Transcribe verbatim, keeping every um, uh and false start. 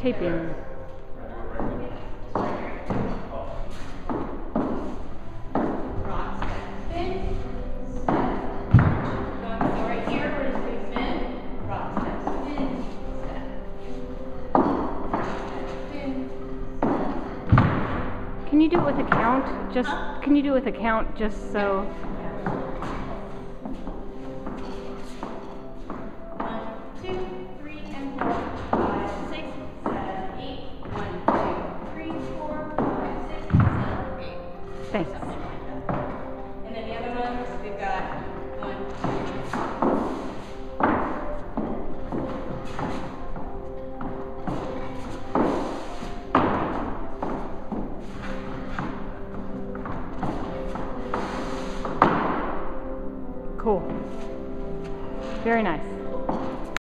taping. Can you do it with a count? Just huh? Can you do it with a count just so? One, two, three, and four, five, six, seven, eight. One, two, three, four, five, six, seven, eight. Thanks. Something like that. And then the other ones we've got one, two.